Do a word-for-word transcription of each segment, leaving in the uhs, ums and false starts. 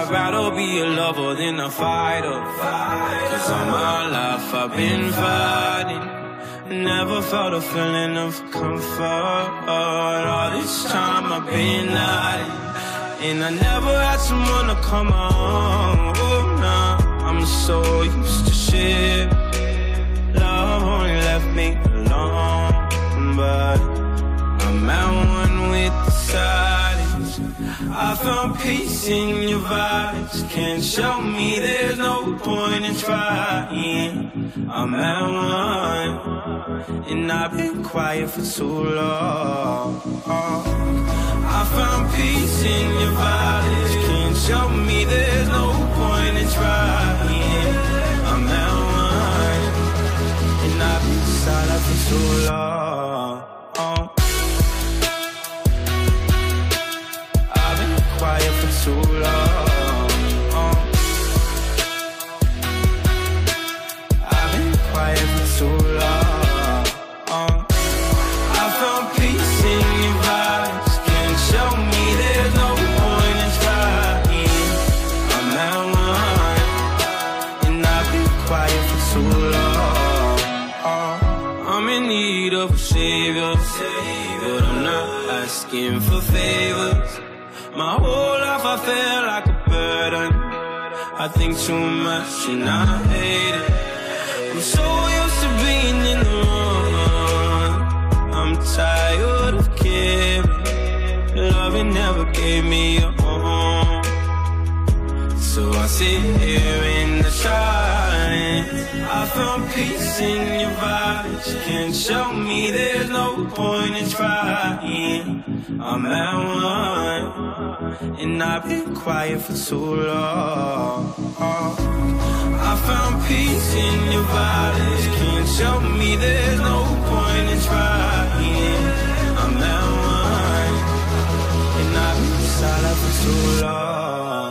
I'd rather be a lover than a fighter. Cause all my life I've been fighting, never felt a feeling of comfort. All this time I've been hiding, and I never had someone to come on. Oh, nah, I'm so used to shit. Love only left me alone, but I'm at one with the silence. I found peace in your vibes. Can't show me there's no point in trying. I'm at one, and I've been quiet for too long. I found peace in your vibes. Can't show me there's no point in trying. I'm at one, and I've been silent for too long. I've been quiet for too long. I've been quiet for too long. I found peace in your vibes. Can't show me there's no point in trying. I'm at one, and I've been quiet for too long. I'm in need of a savior, but I'm not asking for favors. My whole life I feel like a burden. I think too much and I hate it. I'm so used to being in the wrong. I'm tired of caring. Loving never gave me a home, so I sit here in the silence. I found peace in your vibes. Can't show me there's no point in trying. I'm at one, and I've been quiet for too long. I found peace in your vibes. Can't show me there's no point in trying. I'm at one, and I've been silent for too long.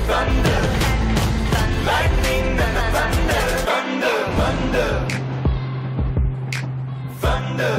thunder, lightning and the thunder, thunder, thunder, thunder.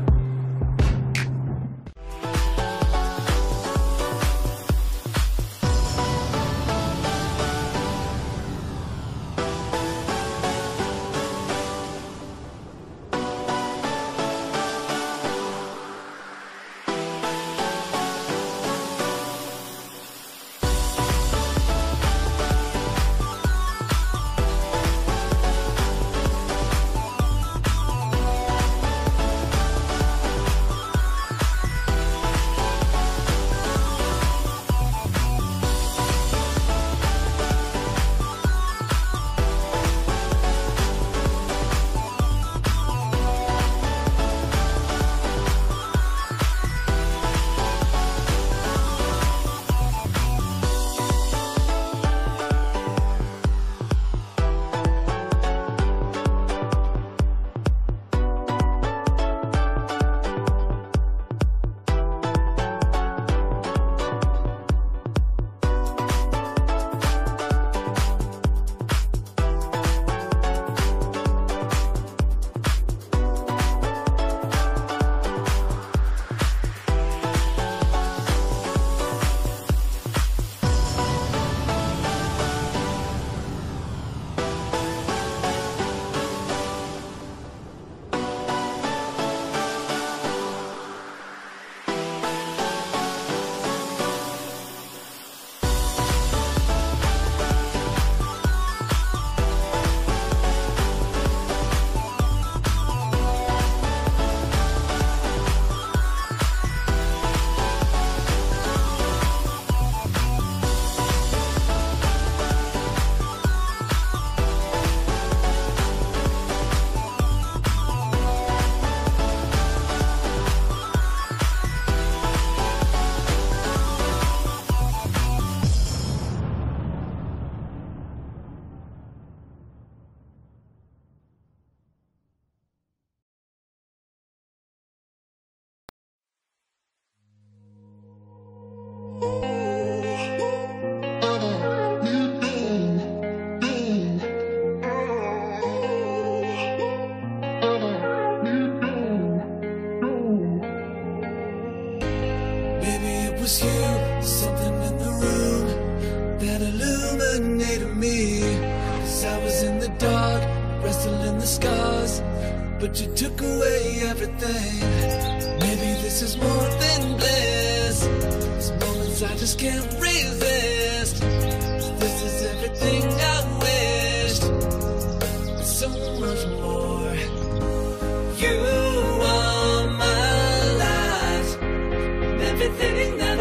Was you, something in the room that illuminated me? 'Cause I was in the dark, wrestling the scars, but you took away everything. Maybe this is more than bliss. These moments I just can't resist. This is everything I wished, but so much more. You are my life, and everything that